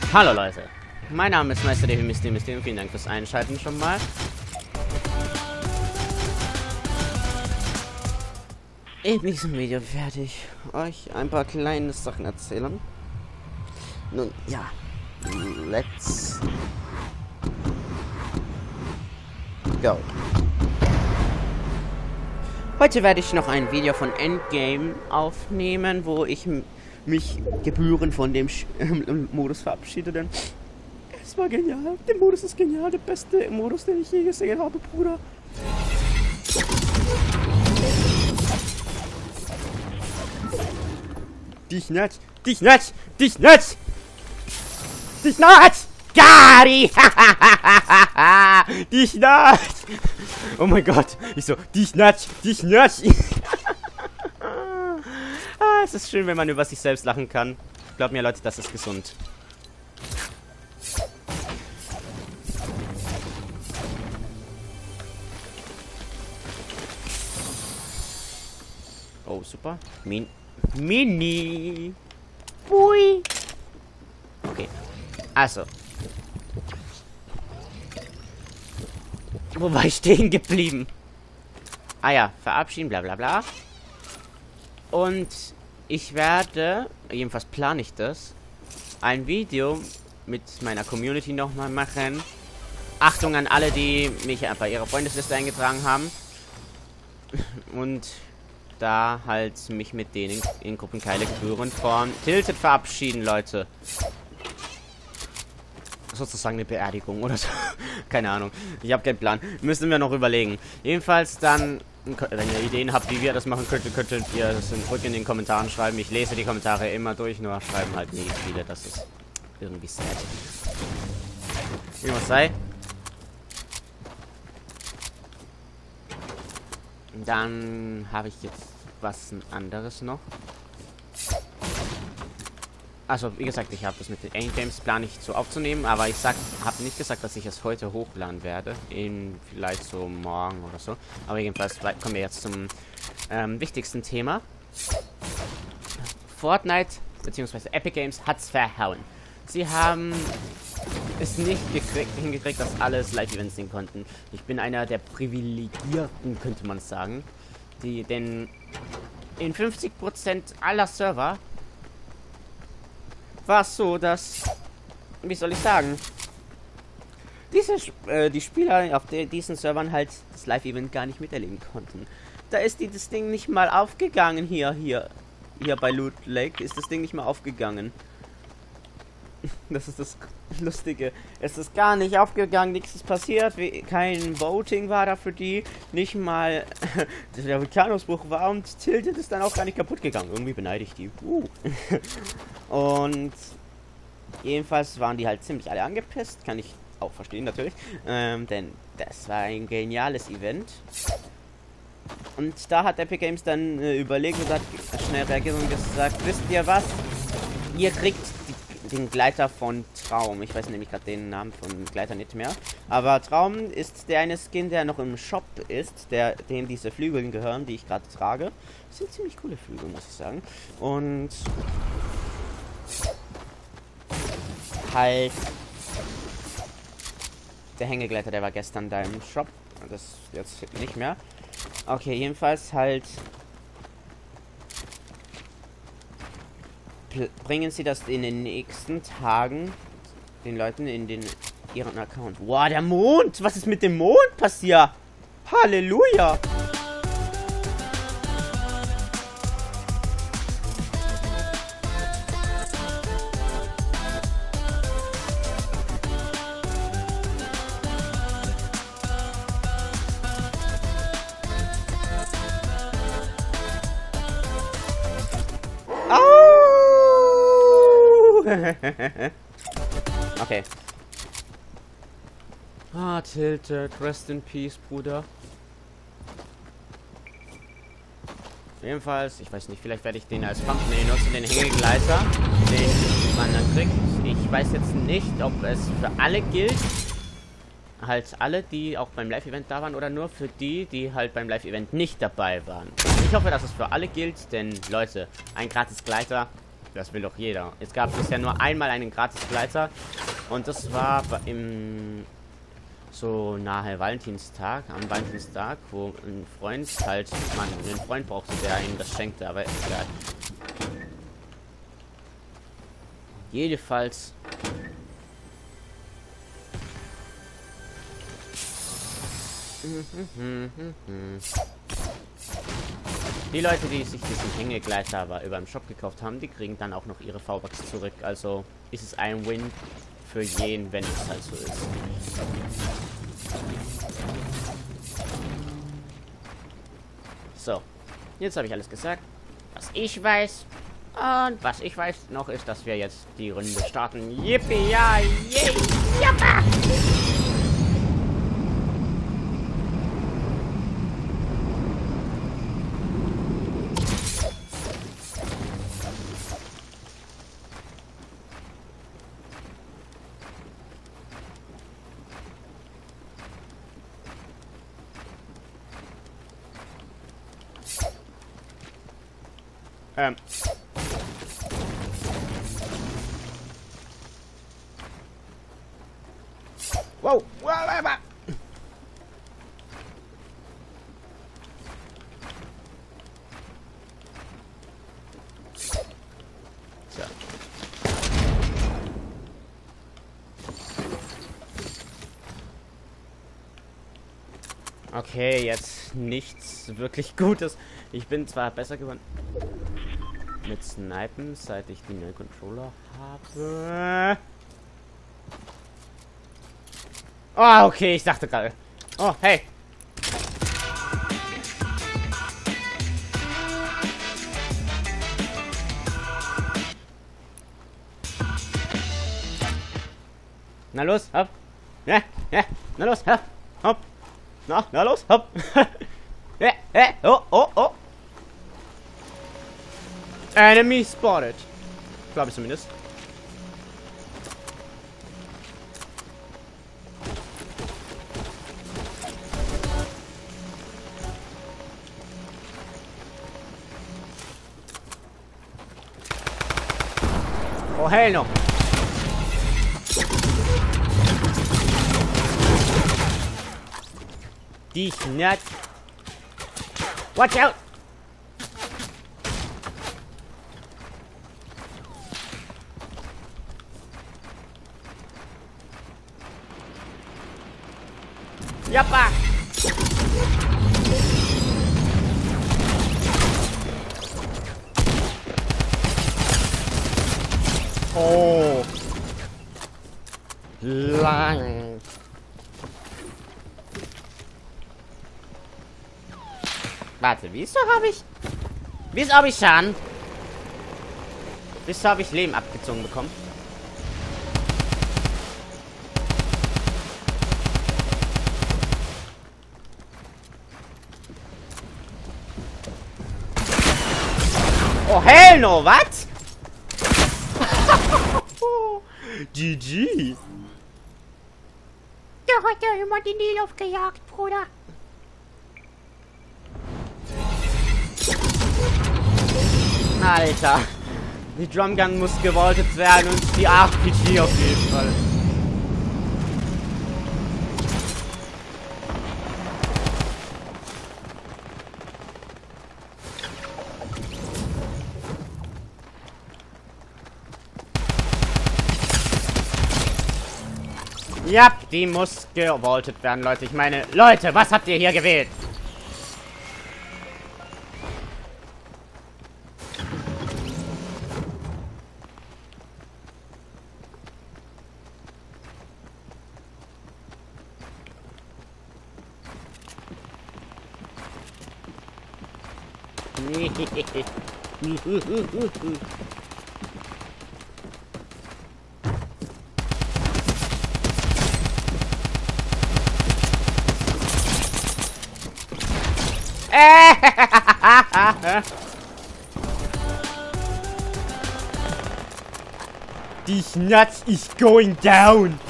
Hallo Leute, mein Name ist Meister der Mysterium. Vielen Dank fürs Einschalten schon mal. In diesem Video werde ich euch ein paar kleine Sachen erzählen. Nun ja, let's go. Heute werde ich noch ein Video von Endgame aufnehmen, wo ich mich gebührend von dem Modus verabschiede, denn es war genial. Der Modus ist genial, der beste Modus, den ich je gesehen habe, Bruder. Dich nicht! Dich nicht! Dich nicht! Dich nicht! Gari! Dich nicht! Oh mein Gott! Ich so, dich nicht! Dich nicht! Es ist schön, wenn man über sich selbst lachen kann. Glaubt mir, Leute, das ist gesund. Oh, super. Mini. Bui. Okay. Also. Wo war ich stehen geblieben? Ah ja, verabschieden, bla bla bla. Und ich werde, jedenfalls plane ich das, ein Video mit meiner Community nochmal machen. Achtung an alle, die mich bei ihrer Freundesliste eingetragen haben. Und da halt mich mit denen in Gruppenkeile gebührend von Tilted verabschieden, Leute. Sozusagen eine Beerdigung oder so. Keine Ahnung. Ich habe keinen Plan. Müssen wir noch überlegen. Jedenfalls dann, wenn ihr Ideen habt, wie wir das machen könntet, könntet ihr das in den Kommentaren schreiben. Ich lese die Kommentare immer durch, nur schreiben halt nie viele. Das ist irgendwie sad. Wie was sei. Dann habe ich jetzt was anderes noch. Also, wie gesagt, ich habe das mit den Endgames plan ich so aufzunehmen, aber ich habe nicht gesagt, dass ich es heute hochladen werde. Vielleicht so morgen oder so. Aber jedenfalls kommen wir jetzt zum wichtigsten Thema. Fortnite bzw. Epic Games hat's verhauen. Sie haben es nicht hingekriegt, dass alles Live-Events sehen konnten. Ich bin einer der Privilegierten, könnte man sagen. Denn in 50% aller Server war es so, dass, wie soll ich sagen, die Spieler auf diesen Servern halt das Live-Event gar nicht miterleben konnten. Da ist das Ding nicht mal aufgegangen hier bei Loot Lake ist das Ding nicht mal aufgegangen. Das ist das Lustige. Es ist gar nicht aufgegangen, nichts ist passiert, kein Voting war da für die, nicht mal der Vulkanausbruch war und Tilted ist dann auch gar nicht kaputt gegangen. Irgendwie beneide ich die. Und jedenfalls waren die halt ziemlich alle angepisst, kann ich auch verstehen natürlich, denn das war ein geniales Event. Und da hat Epic Games dann überlegt und hat schnell reagiert und gesagt, wisst ihr was? Ihr kriegt den Gleiter von Traum. Ich weiß nämlich gerade den Namen von Gleiter nicht mehr. Aber Traum ist der eine Skin, der noch im Shop ist, dem diese Flügel gehören, die ich gerade trage. Das sind ziemlich coole Flügel, muss ich sagen. Und halt der Hängegleiter, der war gestern da im Shop. Das jetzt nicht mehr. Okay, jedenfalls halt bringen sie das in den nächsten Tagen den Leuten in ihren Account. Wow, der Mond! Was ist mit dem Mond passiert? Halleluja! Okay. Ah, Tilted. Rest in Peace, Bruder. Jedenfalls, ich weiß nicht, vielleicht werde ich den als Thumbnail nutzen, den Hängegleiter, den man dann kriegt. Ich weiß jetzt nicht, ob es für alle gilt. Halt alle, die auch beim Live-Event da waren, oder nur für die, die halt beim Live-Event nicht dabei waren. Ich hoffe, dass es für alle gilt, denn Leute, ein gratis Gleiter Das will doch jeder. Es gab bisher nur einmal einen Gratis-Gleiter. Und das war im so nahe Valentinstag, am Valentinstag, wo ein Freund halt, man einen Freund brauchte, der ihm das schenkte, aber egal. Jedenfalls. Die Leute, die sich diesen Hängegleiter aber über dem Shop gekauft haben, die kriegen dann auch noch ihre V-Bucks zurück. Also ist es ein Win für jeden, wenn es halt so ist. So, jetzt habe ich alles gesagt, was ich weiß. Und was ich weiß noch ist, dass wir jetzt die Runde starten. Yippie, ja, yay, yappa! Wow, wow, so. Okay, jetzt nichts wirklich Gutes. Ich bin zwar besser geworden mit Snipen, seit ich den neuen Controller habe. Oh, okay, ich dachte gerade. Oh, hey. Na los, hopp. Ja, ja, na los, hopp. Hopp. Na los, hopp. Oh, oh, oh. Enemy spotted. Glaube ich zumindest. Oh, hell no. These nuts. Watch out. Yappa. Oh. Lang. Warte, wieso habe ich Schaden? Wieso habe ich Leben abgezogen bekommen? Oh, hell no, was? GG. Der hat ja immer die Nil aufgejagt, Bruder. Alter. Die Drumgun muss gewoltet werden und die RPG auf jeden Fall. Ja, die muss gewoltet werden, Leute. Ich meine, Leute, was habt ihr hier gewählt? These nuts is going down.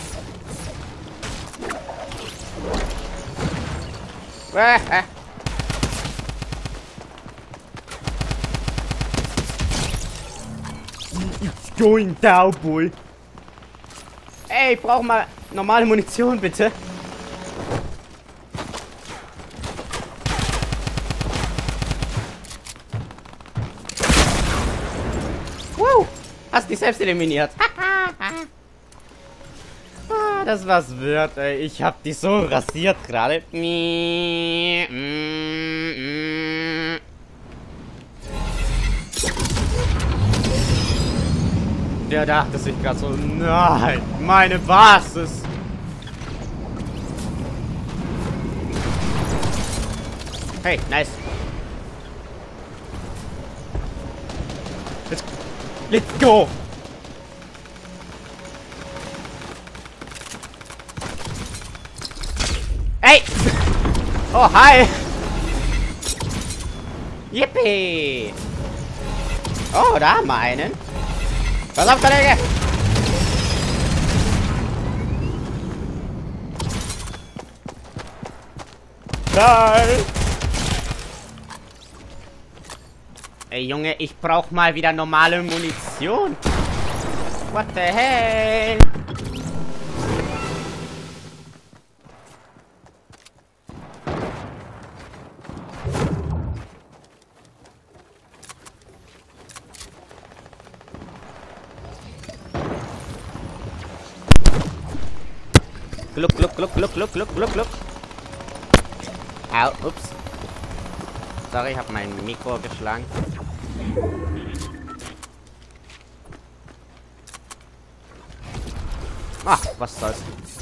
going down, boy. Ey, ich brauch mal normale Munition, bitte. Wow, hast dich selbst eliminiert. Ah, das war's wert, ey. Ich hab dich so rasiert gerade. Der dachte sich gerade so, nein, meine Basis. Hey, nice. Let's go. Hey! Oh, hi! Yippie! Oh, da haben wir einen. Pass auf, Kollege! Nein! Ey, Junge, ich brauch mal wieder normale Munition. What the hell? Gluck, gluck, gluck, gluck, gluck, gluck, gluck, gluck. Au, ups. Sorry, ich habe mein Mikro geschlagen. Ach, was soll's.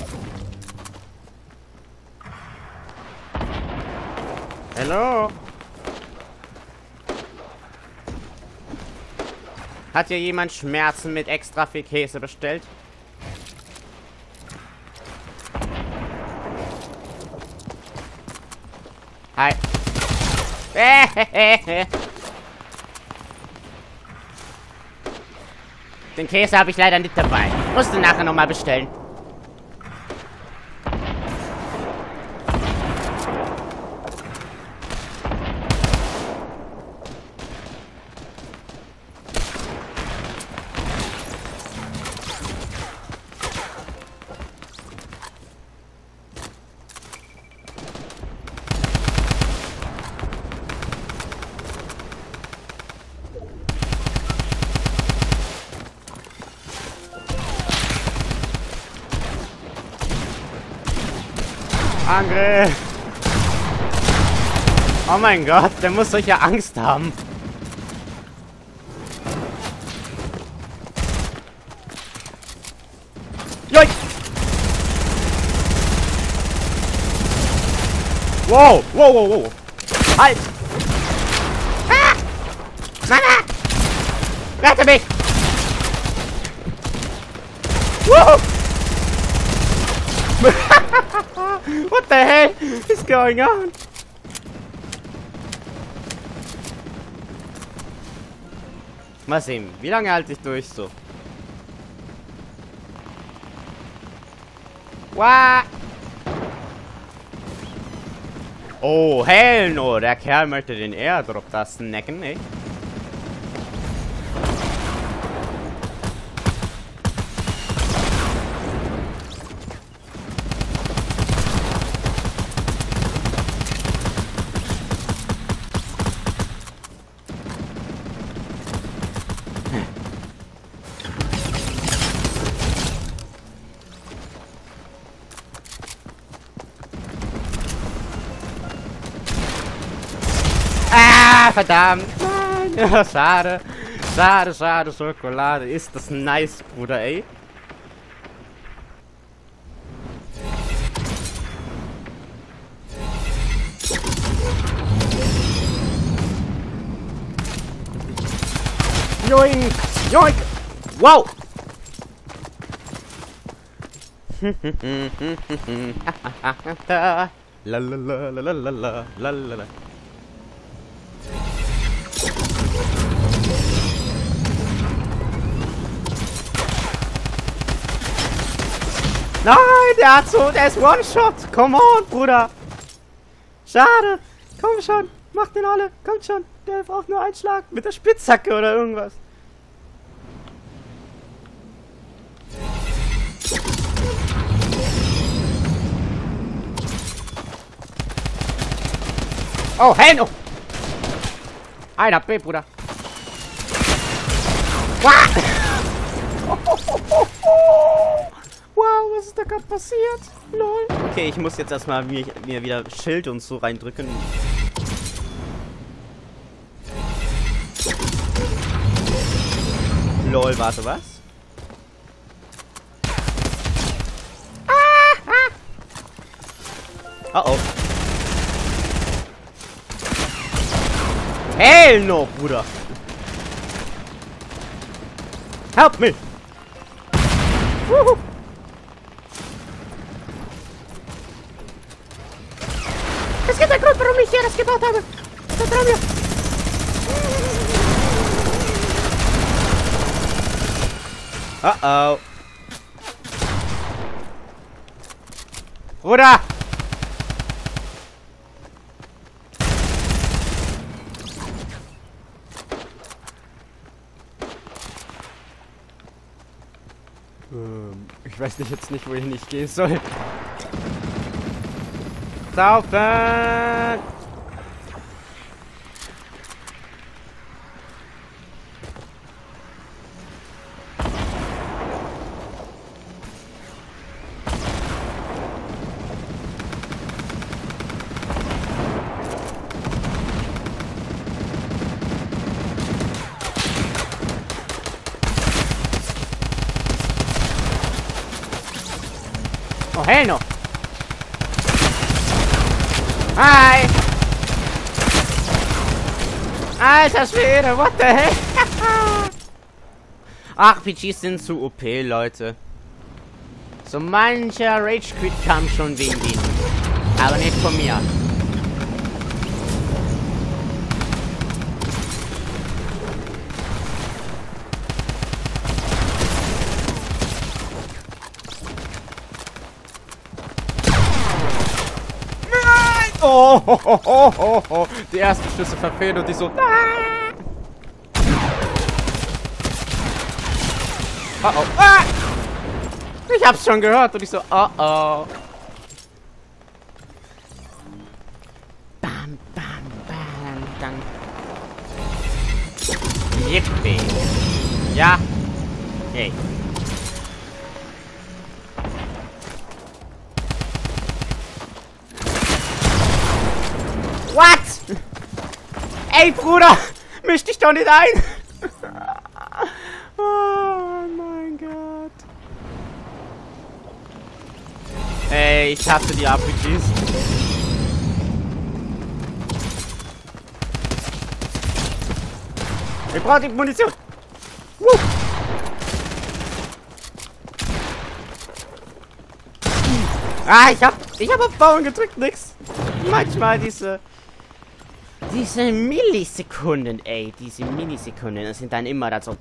Hallo? Hat hier jemand Schmerzen mit extra viel Käse bestellt? Hi. Den Käse habe ich leider nicht dabei. Musste nachher nochmal bestellen. Angriff! Oh mein Gott, der muss solche Angst haben. Joik! Wow, wow, wow, wow. Halt! Ah! Mama! Rette mich! Wow! What the hell is going on? Mal sehen, wie lange halte ich durch so? What? Oh, hell no! Der Kerl möchte den Airdrop da snacken, ey. Ah, verdammt. Nein. Ja, schade. Schade, schade, Schokolade. Ist das nice, Bruder, ey. Joink. Joink. Wow. La la la la la la la la la. Nein, der ist One-Shot. Come on, Bruder. Schade. Komm schon. Mach den alle. Kommt schon. Der braucht nur einen Schlag mit der Spitzhacke oder irgendwas. Oh, hell no! Ein HP, Bruder. Wow, was ist da gerade passiert? Lol. Okay, ich muss jetzt erstmal mir wieder Schild und so reindrücken. Lol, warte, was? Oh oh. Hell no, Bruder. Help me. Wuhu. Es gibt einen Grund, warum ich hier das gebaut habe. Vertrau mir. Oh oh. Bruder! Ich weiß jetzt nicht, wohin ich gehen soll. Saufen! Oh, hell no! Hi! Alter Schwede, what the heck? RPGs sind zu OP, Leute. So mancher Rage-Quit kam schon wegen denen. Aber nicht von mir. Oh, ho, ho, ho, ho, ho. Die ersten Schüsse verfehlen und die so. Oh oh. Ah! Ich hab's schon gehört und ich so. Oh oh. Bam, bam, bam, dann. Yippie. Ja. Hey. What? Ey, Bruder! Misch dich doch nicht ein! Oh mein Gott. Ey, ich hasse die RPGs. Ich brauche die Munition. Ah, ich hab auf Bauen gedrückt, nix. Manchmal diese Millisekunden, ey. Diese Millisekunden, das sind dann immer da so.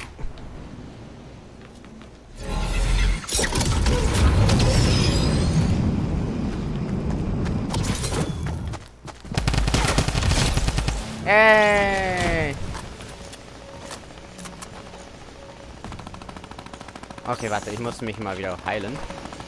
Ey. Okay, warte, ich muss mich mal wieder heilen.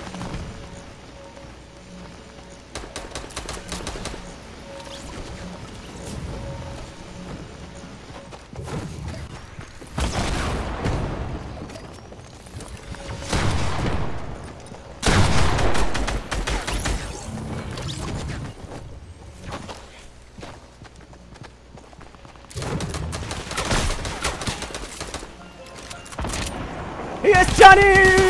Hier ist Johnny!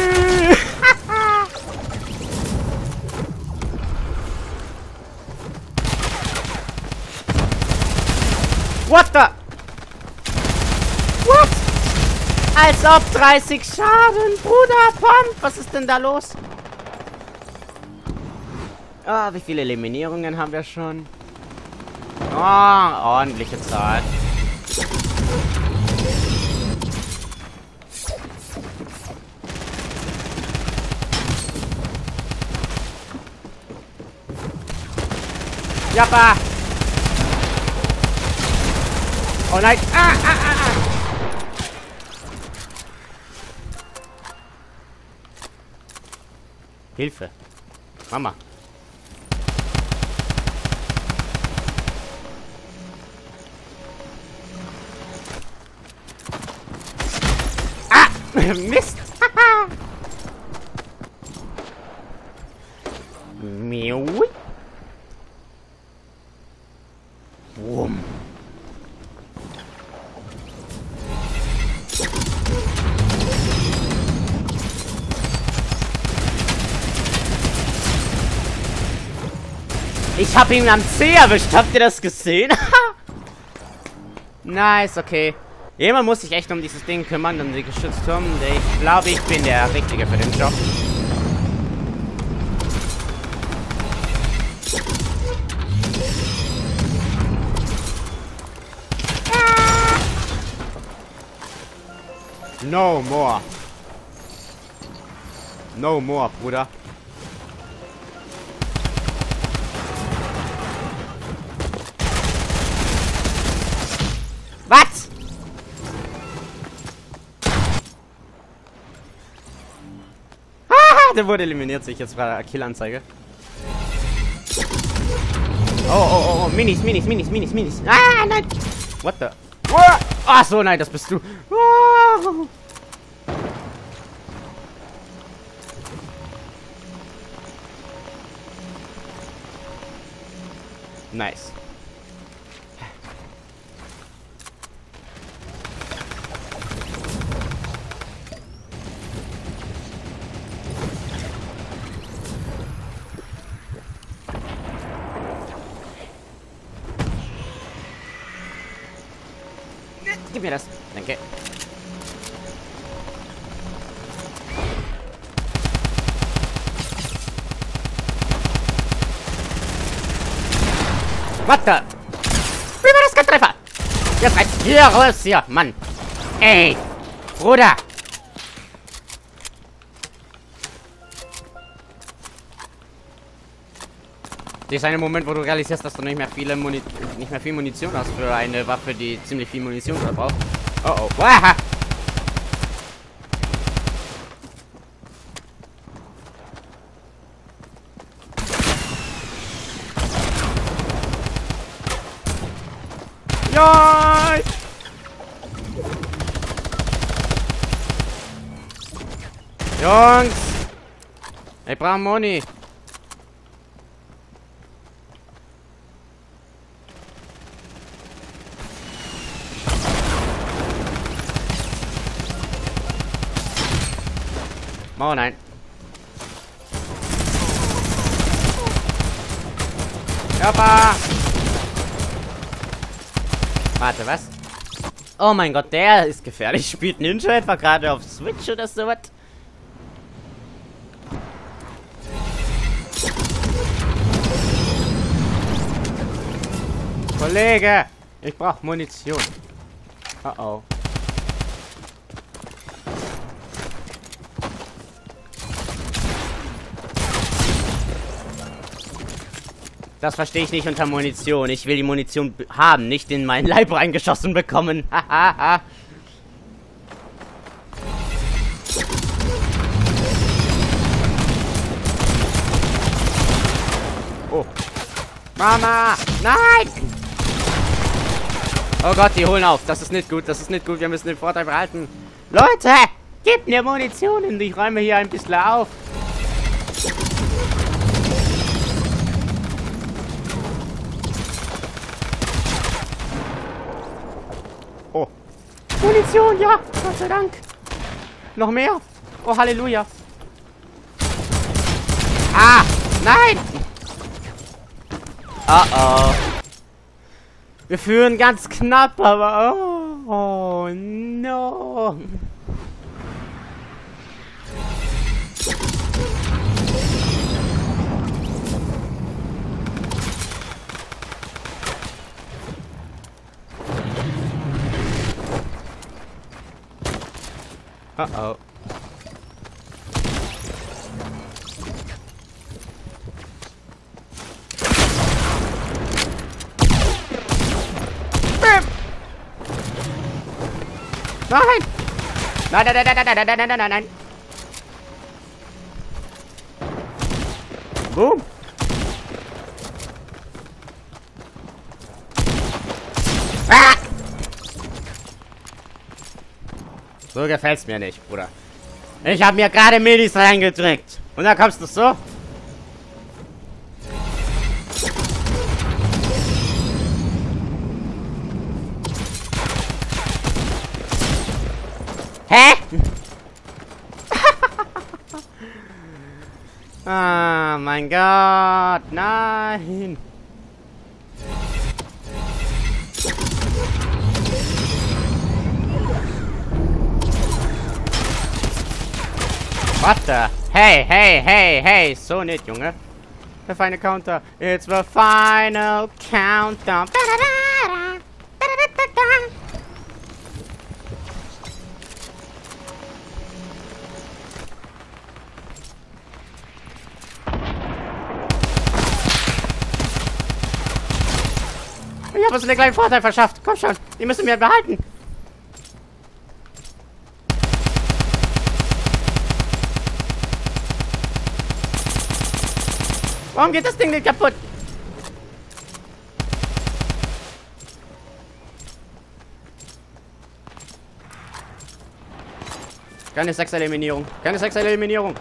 What the? What? Als ob 30 Schaden, Bruder, Pump. Was ist denn da los? Ah, wie viele Eliminierungen haben wir schon? Oh, ordentliche Zahl. Jappa! Oh nein! Ah, ah, ah, ah. Hilfe. Mama. Mist. Miau. Wumm. Ich hab ihn am C erwischt. Habt ihr das gesehen? Nice, okay. Jemand muss sich echt um dieses Ding kümmern, um die Geschützturm. Ich glaube, ich bin der Richtige für den Job. No more. No more, Bruder. Was? Ah, der wurde eliminiert, sich jetzt bei der Killanzeige. Oh, Minis. Ah, nein. What the? Ach so, nein, das bist du. Oh. Nice. Gib mir das. Danke. What the? Wie war das kein Treffer? Jetzt reicht's. Hier raus, hier, Mann. Ey, Bruder. Das ist ein Moment, wo du realisierst, dass du nicht mehr viel Munition hast für eine Waffe, die ziemlich viel Munition verbraucht. Oh oh. Waha. Nein! Jungs! Ich brauche Moni. Oh nein. Körper! Warte, was? Oh mein Gott, der ist gefährlich. Spielt Ninja etwa gerade auf Switch oder sowas? Kollege! Ich brauche Munition. Oh oh. Das verstehe ich nicht unter Munition. Ich will die Munition haben, nicht in meinen Leib reingeschossen bekommen. Hahaha. Oh. Mama! Nein! Oh Gott, die holen auf. Das ist nicht gut. Das ist nicht gut. Wir müssen den Vorteil behalten. Leute! Gebt mir Munition und ich räume hier ein bisschen auf. Oh. Munition, ja. Gott sei Dank. Noch mehr. Oh, Halleluja. Ah, nein. Oh, oh. Wir führen ganz knapp, aber... Oh, no. Uh-oh. Nein! Nein, nein, nein, nein, nein, nein, nein, nein, nein. Boom. Ah! So gefällt's mir nicht, Bruder. Ich habe mir gerade Minis reingedrückt. Und da kommst du so? Hä? Ah, mein Gott. Nein. What the? Hey, hey, hey, hey. So nicht, Junge. Der feine Counter. It's the final countdown. Ich habe uns einen kleinen Vorteil verschafft. Komm schon, die müssen wir behalten. Warum geht das Ding nicht kaputt? Keine Sexeliminierung. Keine Sexeliminierung.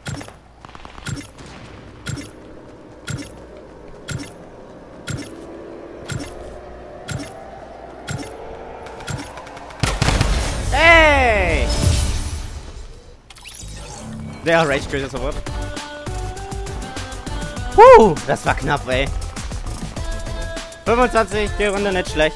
Hey! Der Rage Quit sofort. Das war knapp, ey. 25, die Runde nicht schlecht.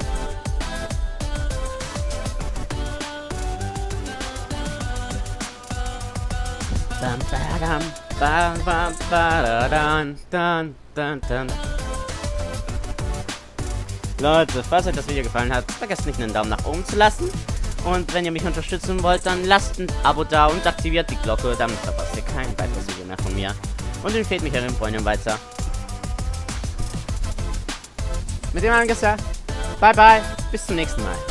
Leute, falls euch das Video gefallen hat, vergesst nicht einen Daumen nach oben zu lassen. Und wenn ihr mich unterstützen wollt, dann lasst ein Abo da und aktiviert die Glocke, damit verpasst ihr kein weiteres Video mehr von mir. Und empfehlt mich euren Freunden weiter. Mit dem Angesser. Bye bye. Bis zum nächsten Mal.